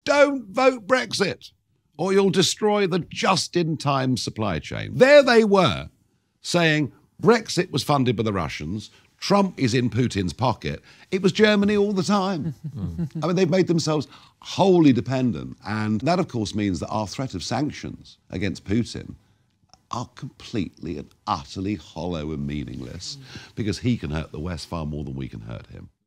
don't vote Brexit or you'll destroy the just-in-time supply chain. There they were, saying Brexit was funded by the Russians, Trump is in Putin's pocket. It was Germany all the time. I mean, they've made themselves wholly dependent. And that, of course, means that our threat of sanctions against Putin are completely and utterly hollow and meaningless because he can hurt the West far more than we can hurt him.